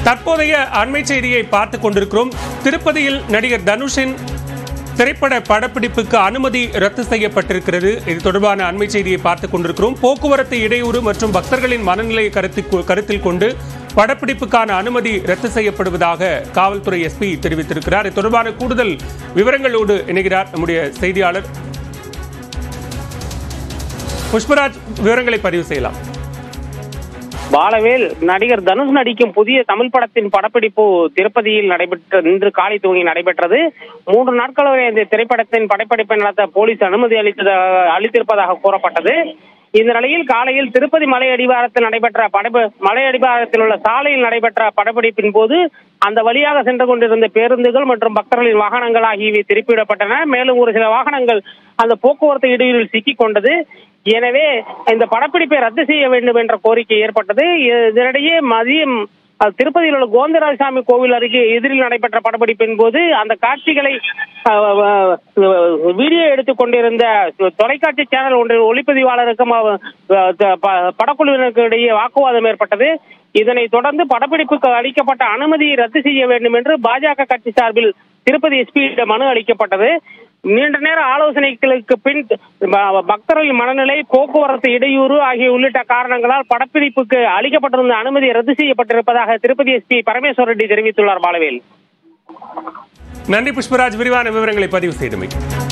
தற்போதைய அண்மை செய்தியை பார்த்துக் கொண்டிருக்கிறோம். திருப்பதியில் நடிகர் தனுஷின் திரைப்பட படப்பிடிப்புக்கு அனுமதி ரத்து செய்யப்பட்டிருக்கிறது. இது தொடர்பான அண்மை செய்தியை பார்த்துக் கொண்டிருக்கிறோம். போக்குவரத்து இடையூறு மற்றும் பக்தர்களின் மனநிலையை கருத்தில் கொண்டு படப்பிடிப்புக்கான அனுமதி ரத்து செய்யப்படுவதாக காவல்துறை எஸ்பி தெரிவித்திருக்கிறார். இது தொடர்பான கூடுதல் விவரங்களோடு இணைகிறார் நம்முடைய செய்தியாளர் புஷ்பராஜ். விவரங்களை பதிவு செய்யலாம். பாலவேல், நடிகர் தனுஷ் நடிக்கும் புதிய தமிழ் படத்தின் படப்பிடிப்பு திருப்பதியில் இன்று காலை துவங்கி நடைபெற்றது. 3 நாட்கள் வரை இந்த திரைப்படத்தின் படப்பிடிப்பை நடத்த போலீஸ் அனுமதி அளித்திருப்பதாக கூறப்பட்டது. இந்த நிலையில் காலையில் திருப்பதி மலை அடிவாரத்தில் உள்ள சாலையில் நடைபெற்ற படப்பிடிப்பின் போது அந்த வழியாக சென்று கொண்டிருந்த பேருந்துகள் மற்றும் பக்தர்களின் வாகனங்கள் ஆகியவை திருப்பிவிடப்பட்டன. மேலும் ஒரு சில வாகனங்கள் அந்த போக்குவரத்து இடையூறில் சிக்கிக் கொண்டது. எனவே இந்த படப்பிடிப்பை ரத்து செய்ய வேண்டும் என்ற கோரிக்கை ஏற்பட்டது. இதனிடையே மதியம் திருப்பதியில் உள்ள கோவிந்தராஜசாமி கோவில் அருகே எதிரில் நடைபெற்ற படப்பிடிப்பின் போது அந்த காட்சிகளை வீடியோ எடுத்துக் கொண்டிருந்த தொலைக்காட்சி சேனல் ஒன்றில் ஒளிப்பதிவாளருக்கும் படக்குழுவினருக்கு இடையே வாக்குவாதம் ஏற்பட்டது. இதனைத் தொடர்ந்து படப்பிடிப்புக்கு அளிக்கப்பட்ட அனுமதியை ரத்து செய்ய வேண்டும் என்று பாஜக கட்சி சார்பில் திருப்பதி எஸ்பியிடம் மனு அளிக்கப்பட்டது. நீண்ட நேர ஆலோசனைகளுக்கு பின் பக்தர்களின் மனநிலை, போக்குவரத்து இடையூறு ஆகிய உள்ளிட்ட காரணங்களால் படப்பிடிப்புக்கு அளிக்கப்பட்டிருந்த அனுமதி ரத்து செய்யப்பட்டிருப்பதாக திருப்பதி எஸ்பி பரமேஸ்வர் ரெட்டி தெரிவித்துள்ளார். பாலவேல், நன்றி புஷ்பராஜ், விரிவான விவரங்களை பதிவு செய்தமைக்கு.